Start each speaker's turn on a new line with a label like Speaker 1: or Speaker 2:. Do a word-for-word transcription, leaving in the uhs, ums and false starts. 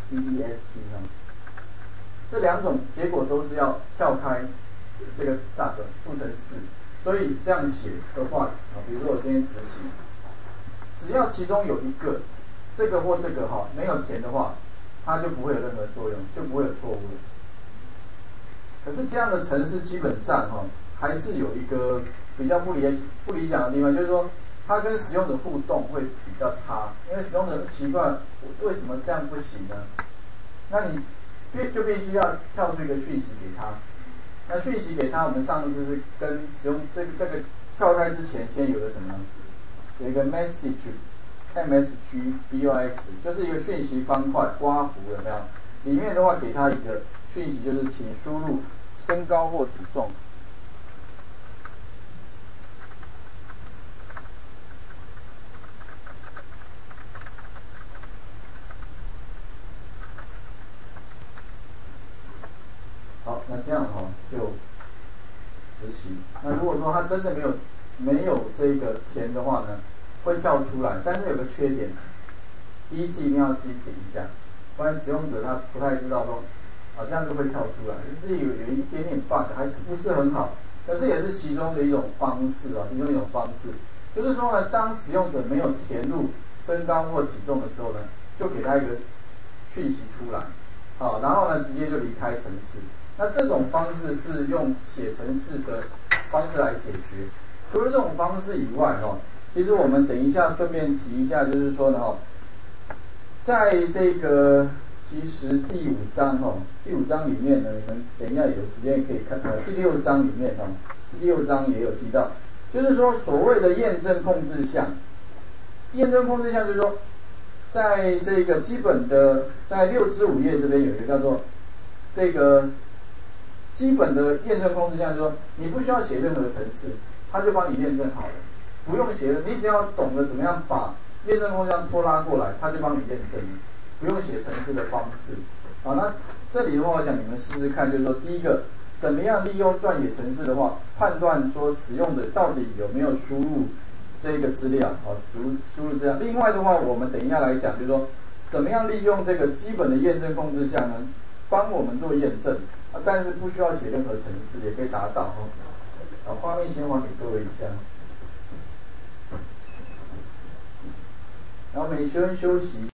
Speaker 1: test 哈，这两种结果都是要跳开这个 sub 复程式，所以这样写的话啊，比如说我今天执行，只要其中有一个这个或这个哈没有填的话，它就不会有任何作用，就不会有错误了。可是这样的程式基本上哈还是有一个比较不理不理想的地方，就是说它跟使用者互动会比较差，因为使用者奇怪为什么这样不行呢？那你必就必须要跳出一个讯息给他。那讯息给他，我们上次是跟使用这个这个跳开之前，先有个什么呢？有一个 message M S G box， 就是一个讯息方块刮弧，有没有？里面的话给他一个讯息，就是请输入身高或体重。好，那这样哈、哦、就执行。那如果说他真的没有没有这个填的话呢，会跳出来，但是有个缺点，第一次一定要自己点一下，不然使用者他不太知道说啊这样就会跳出来，就是有有一点点 bug， 还是不是很好，可是也是其中的一种方式啊，其中一种方式，就是说呢，当使用者没有填入身高或体重的时候呢，就给他一个讯息出来，好，然后呢直接就离开程式。那这种方式是用写程式的方式来解决。除了这种方式以外，哈，其实我们等一下顺便提一下，就是说呢，哈，在这个其实第五章，哈，第五章里面呢，你们等一下有时间可以看，呃，第六章里面，哈，第六章也有提到，就是说所谓的验证控制项，验证控制项就是说，在这个基本的在六之五页这边有一个叫做这个。基本的验证控制项就是说，你不需要写任何程式，它就帮你验证好了，不用写了，你只要懂得怎么样把验证控制项拖拉过来，它就帮你验证，不用写程式的方式。好，那这里的话，我想你们试试看，就是说，第一个，怎么样利用撰写程式的话，判断说使用者到底有没有输入这个资料，好，输入输入资料。另外的话，我们等一下来讲，就是说，怎么样利用这个基本的验证控制项呢，帮我们做验证。啊，但是不需要写任何程式也可以达到哈。好，画面先还给各位一下。然后每学生休息。